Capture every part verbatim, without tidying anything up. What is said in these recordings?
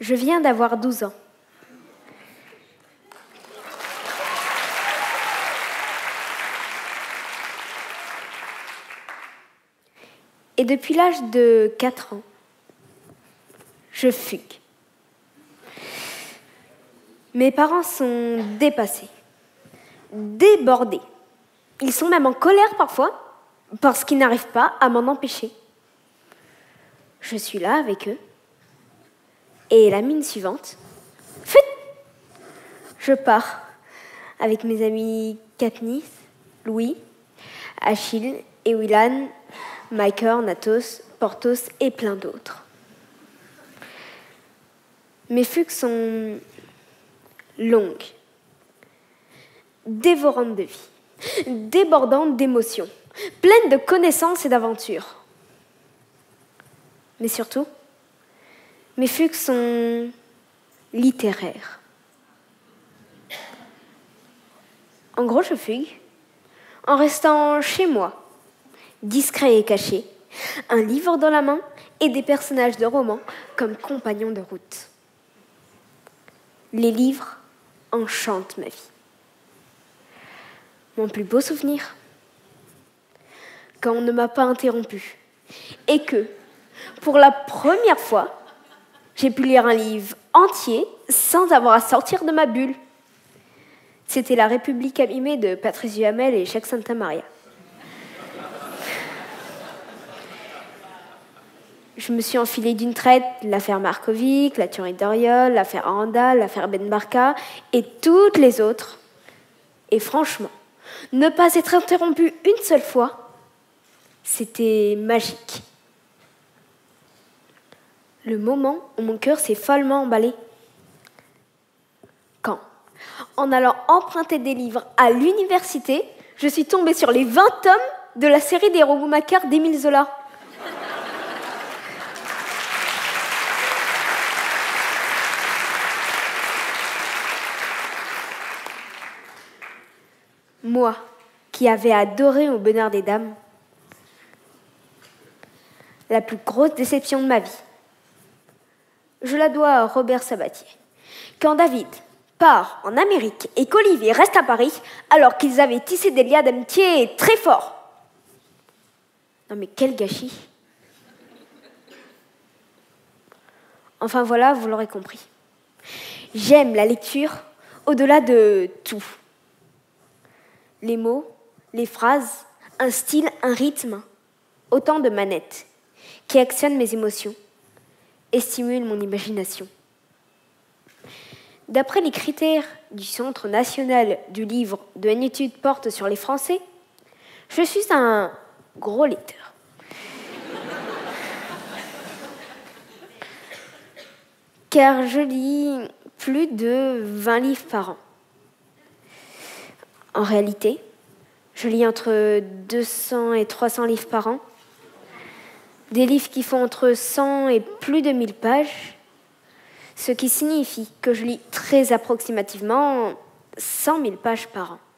Je viens d'avoir douze ans. Et depuis l'âge de quatre ans, je fugue. Mes parents sont dépassés, débordés. Ils sont même en colère parfois parce qu'ils n'arrivent pas à m'en empêcher. Je suis là avec eux. Et la minute suivante, fut, je pars avec mes amis Katniss, Louis, Achille et Willan, Maker, Natos, Porthos et plein d'autres. Mes fugues sont longues, dévorantes de vie, débordantes d'émotions, pleines de connaissances et d'aventures. Mais surtout, mes fugues sont littéraires. En gros, je fugue en restant chez moi, discret et caché, un livre dans la main et des personnages de romans comme compagnons de route. Les livres enchantent ma vie. Mon plus beau souvenir, quand on ne m'a pas interrompu et que, pour la première fois, j'ai pu lire un livre entier sans avoir à sortir de ma bulle. C'était La République abîmée de Patrice Duhamel et Jacques Santamaria. Je me suis enfilée d'une traite l'affaire Markovic, la tuerie d'Oriol, l'affaire Randall, l'affaire Ben Barka et toutes les autres. Et franchement, ne pas être interrompue une seule fois, c'était magique. Le moment où mon cœur s'est follement emballé. Quand, en allant emprunter des livres à l'université, je suis tombée sur les vingt tomes de la série des Rougon-Macquart d'Émile Zola. Moi, qui avais adoré Au bonheur des dames, la plus grosse déception de ma vie, je la dois à Robert Sabatier. Quand David part en Amérique et qu'Olivier reste à Paris, alors qu'ils avaient tissé des liens d'amitié très forts. Non mais quel gâchis! Enfin voilà, vous l'aurez compris. J'aime la lecture au-delà de tout. Les mots, les phrases, un style, un rythme, autant de manettes qui actionnent mes émotions et stimulent mon imagination. D'après les critères du Centre national du livre de une étude porte sur les Français, je suis un gros lecteur. Car je lis plus de vingt livres par an. En réalité, je lis entre deux cents et trois cents livres par an. Des livres qui font entre cent et plus de mille pages, ce qui signifie que je lis très approximativement cent mille pages par an.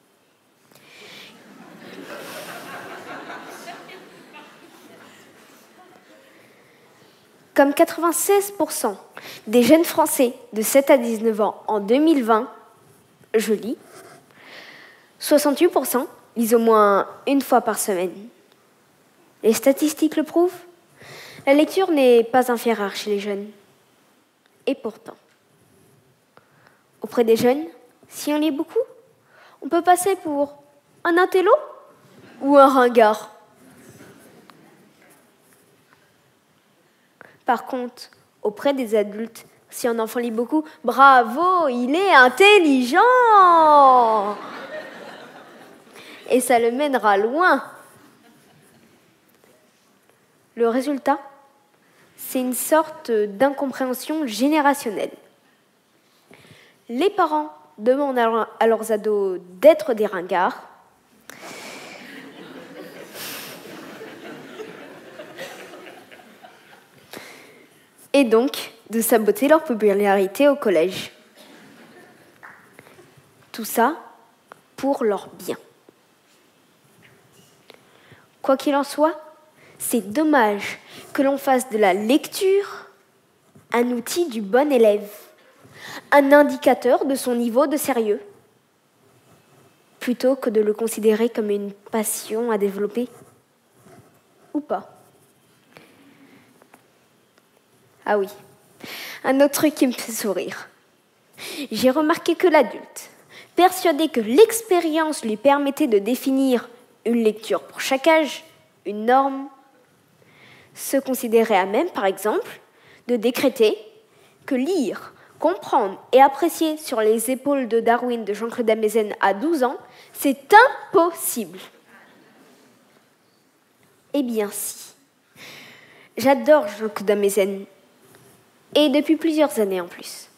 Comme quatre-vingt-seize pour cent des jeunes Français de sept à dix-neuf ans en deux mille vingt, je lis. soixante-huit pour cent lisent au moins une fois par semaine. Les statistiques le prouvent. La lecture n'est pas un fait rare chez les jeunes. Et pourtant, auprès des jeunes, si on lit beaucoup, on peut passer pour un intello ou un ringard. Par contre, auprès des adultes, si un enfant lit beaucoup, bravo, il est intelligent! Et ça le mènera loin. Le résultat, c'est une sorte d'incompréhension générationnelle. Les parents demandent à leurs ados d'être des ringards. Et donc de saboter leur popularité au collège. Tout ça pour leur bien. Quoi qu'il en soit, c'est dommage que l'on fasse de la lecture un outil du bon élève, un indicateur de son niveau de sérieux, plutôt que de le considérer comme une passion à développer, ou pas. Ah oui, un autre truc qui me fait sourire. J'ai remarqué que l'adulte, persuadé que l'expérience lui permettait de définir une lecture pour chaque âge, une norme, se considérait à même, par exemple, de décréter que lire, comprendre et apprécier sur les épaules de Darwin de Jean-Claude Amezen à douze ans, c'est impossible. Eh bien si. J'adore Jean-Claude Amezen, et depuis plusieurs années en plus.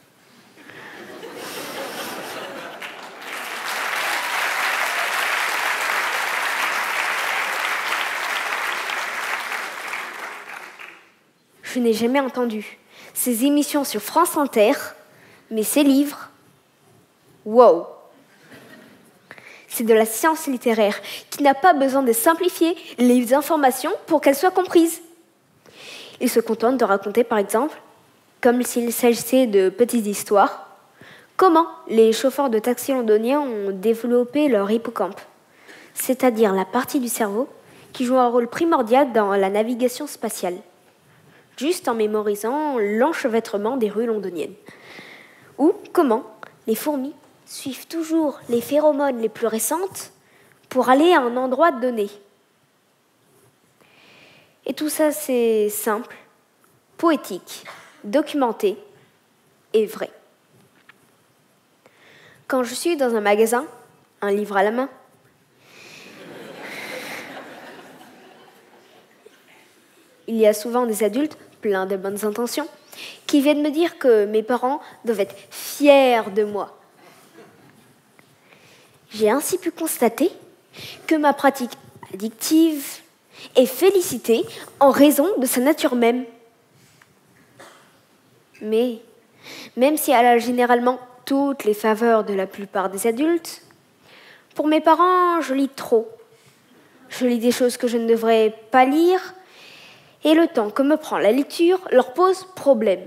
Je n'ai jamais entendu ces émissions sur France Inter, mais ces livres, wow! C'est de la science littéraire qui n'a pas besoin de simplifier les informations pour qu'elles soient comprises. Il se contente de raconter, par exemple, comme s'il s'agissait de petites histoires, comment les chauffeurs de taxi londoniens ont développé leur hippocampe, c'est-à-dire la partie du cerveau qui joue un rôle primordial dans la navigation spatiale, juste en mémorisant l'enchevêtrement des rues londoniennes. Ou comment les fourmis suivent toujours les phéromones les plus récentes pour aller à un endroit donné. Et tout ça, c'est simple, poétique, documenté et vrai. Quand je suis dans un magasin, un livre à la main, il y a souvent des adultes, pleins de bonnes intentions, qui viennent me dire que mes parents doivent être fiers de moi. J'ai ainsi pu constater que ma pratique addictive est félicitée en raison de sa nature même. Mais, même si elle a généralement toutes les faveurs de la plupart des adultes, pour mes parents, je lis trop. Je lis des choses que je ne devrais pas lire, et le temps que me prend la lecture leur pose problème.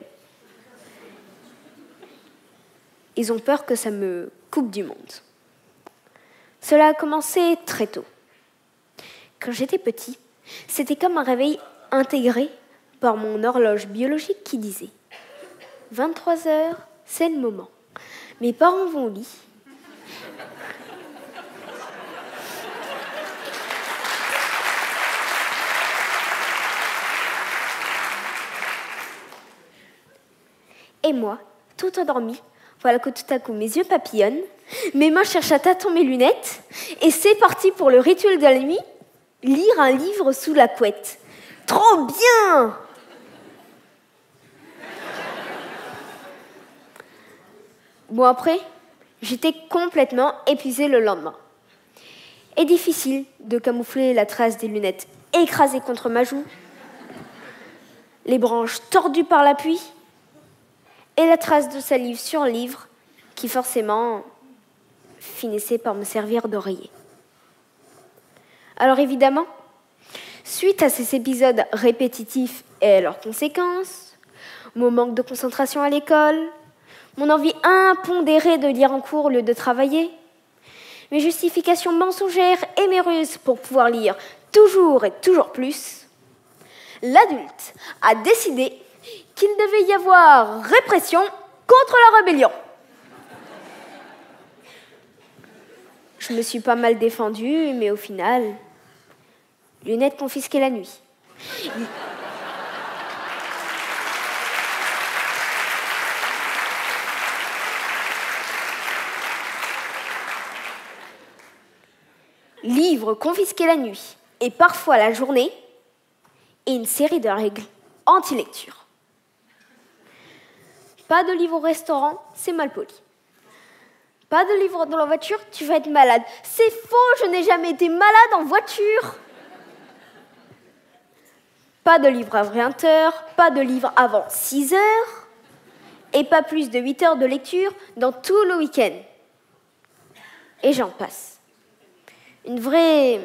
Ils ont peur que ça me coupe du monde. Cela a commencé très tôt. Quand j'étais petit, c'était comme un réveil intégré par mon horloge biologique qui disait « vingt-trois heures, c'est le moment. Mes parents vont au lit. » Et moi, tout endormi, voilà que tout à coup mes yeux papillonnent, mes mains cherchent à tâtons mes lunettes, et c'est parti pour le rituel de la nuit, lire un livre sous la couette. Trop bien! Bon après, j'étais complètement épuisée le lendemain. Et difficile de camoufler la trace des lunettes écrasées contre ma joue, les branches tordues par la pluie, et la trace de salive sur le livre qui forcément finissait par me servir d'oreiller. Alors évidemment, suite à ces épisodes répétitifs et leurs conséquences, mon manque de concentration à l'école, mon envie impondérée de lire en cours au lieu de travailler, mes justifications mensongères et mes ruses pour pouvoir lire toujours et toujours plus, l'adulte a décidé qu'il devait y avoir répression contre la rébellion. Je me suis pas mal défendue, mais au final, lunettes confisquées la nuit. Livres confisqués la nuit et parfois la journée, et une série de règles anti-lecture. Pas de livre au restaurant, c'est mal poli. Pas de livre dans la voiture, tu vas être malade. C'est faux, je n'ai jamais été malade en voiture. Pas de livre avant vingt heures, pas de livre avant six heures, et pas plus de huit heures de lecture dans tout le week-end. Et j'en passe. Une vraie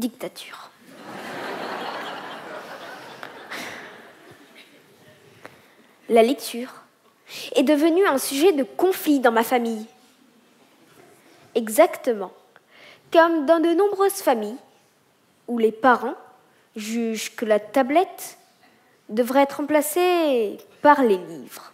dictature. la lecture, est devenue un sujet de conflit dans ma famille. Exactement, comme dans de nombreuses familles où les parents jugent que la tablette devrait être remplacée par les livres.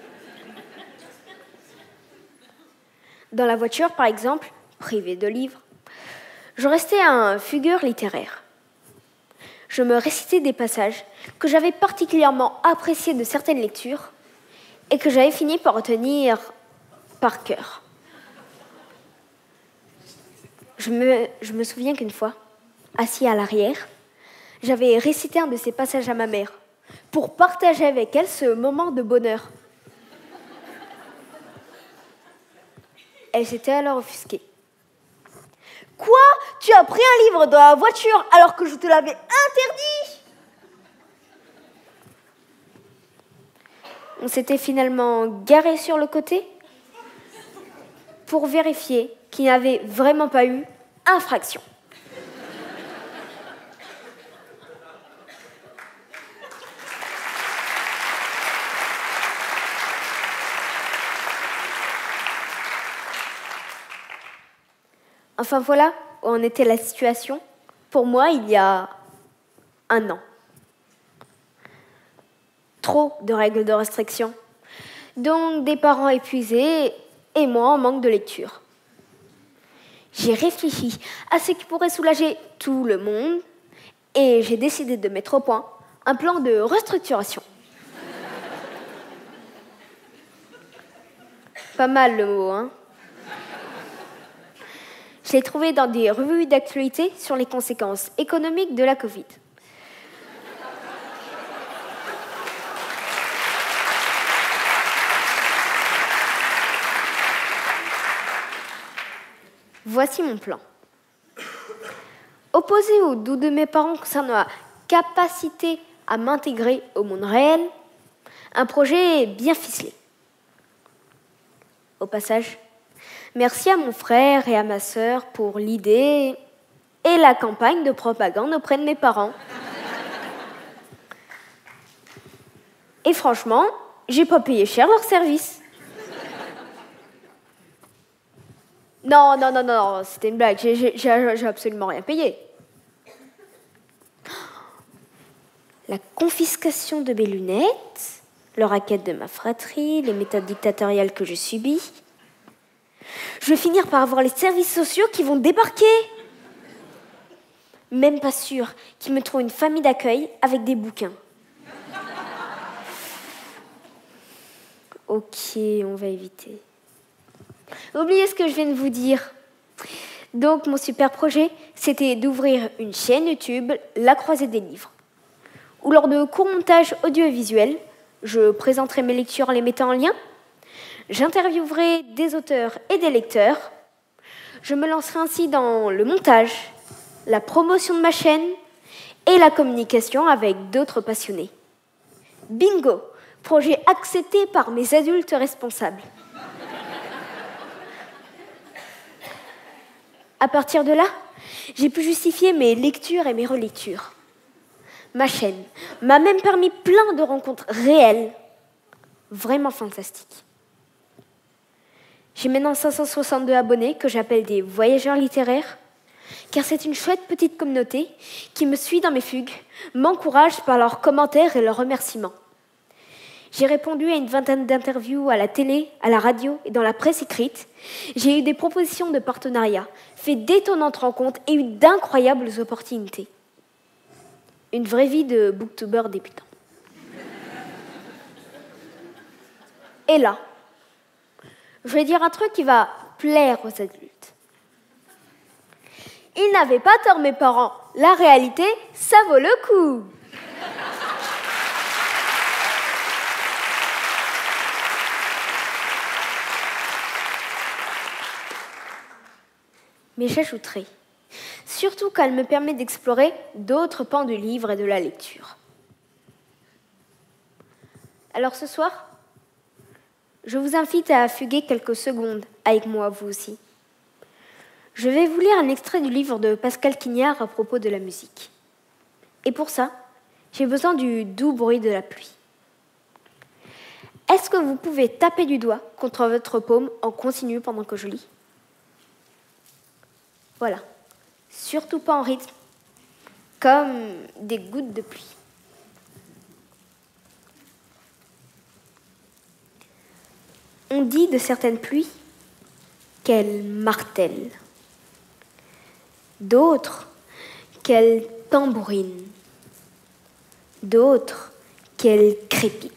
Dans la voiture, par exemple, privée de livres, je restais un fugueur littéraire. Je me récitais des passages que j'avais particulièrement appréciés de certaines lectures et que j'avais fini par retenir par cœur. Je me, je me souviens qu'une fois, assis à l'arrière, j'avais récité un de ces passages à ma mère pour partager avec elle ce moment de bonheur. Elle s'était alors offusquée. « Quoi ? Tu as pris un livre dans la voiture alors que je te l'avais interdit ?» On s'était finalement garé sur le côté pour vérifier qu'il n'y avait vraiment pas eu infraction. Enfin voilà où en était la situation pour moi il y a un an. Trop de règles de restriction, donc des parents épuisés et moi en manque de lecture. J'ai réfléchi à ce qui pourrait soulager tout le monde et j'ai décidé de mettre au point un plan de restructuration. Pas mal le mot, hein ? Je l'ai trouvé dans des revues d'actualité sur les conséquences économiques de la Covid. Voici mon plan. Opposé au doux de mes parents concernant la capacité à m'intégrer au monde réel, un projet bien ficelé. Au passage, merci à mon frère et à ma sœur pour l'idée et la campagne de propagande auprès de mes parents. Et franchement, j'ai pas payé cher leur service. Non, non, non, non, c'était une blague, j'ai, j'ai, j'ai absolument rien payé. La confiscation de mes lunettes, le racket de ma fratrie, les méthodes dictatoriales que je subis. Je vais finir par avoir les services sociaux qui vont débarquer. Même pas sûr qu'ils me trouvent une famille d'accueil avec des bouquins. Ok, on va éviter. Oubliez ce que je viens de vous dire. Donc, mon super projet, c'était d'ouvrir une chaîne YouTube, La Croisée des Livres, où lors de courts montages audiovisuels, je présenterai mes lectures en les mettant en lien, j'interviewerai des auteurs et des lecteurs, je me lancerai ainsi dans le montage, la promotion de ma chaîne et la communication avec d'autres passionnés. Bingo! Projet accepté par mes adultes responsables. À partir de là, j'ai pu justifier mes lectures et mes relectures. Ma chaîne m'a même permis plein de rencontres réelles, vraiment fantastiques. J'ai maintenant cinq cent soixante-deux abonnés que j'appelle des voyageurs littéraires, car c'est une chouette petite communauté qui me suit dans mes fugues, m'encourage par leurs commentaires et leurs remerciements. J'ai répondu à une vingtaine d'interviews à la télé, à la radio et dans la presse écrite. J'ai eu des propositions de partenariat, fait d'étonnantes rencontres et eu d'incroyables opportunités. Une vraie vie de booktuber débutant. Et là, je vais dire un truc qui va plaire aux adultes. Ils n'avaient pas tort, mes parents. La réalité, ça vaut le coup. Mais j'ajouterai, surtout quand elle me permet d'explorer d'autres pans du livre et de la lecture. Alors ce soir, je vous invite à fuguer quelques secondes avec moi, vous aussi. Je vais vous lire un extrait du livre de Pascal Quignard à propos de la musique. Et pour ça, j'ai besoin du doux bruit de la pluie. Est-ce que vous pouvez taper du doigt contre votre paume en continu pendant que je lis? Voilà. Surtout pas en rythme, comme des gouttes de pluie. On dit de certaines pluies qu'elles martèlent, d'autres qu'elles tambourinent, d'autres qu'elles crépitent.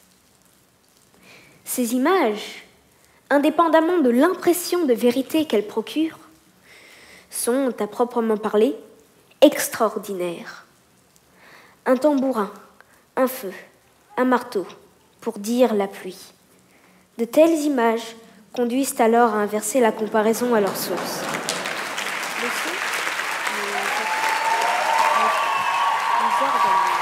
Ces images, indépendamment de l'impression de vérité qu'elles procurent, sont, à proprement parler, extraordinaires. Un tambourin, un feu, un marteau, pour dire la pluie. De telles images conduisent alors à inverser la comparaison à leur source. Le son, les, les organes,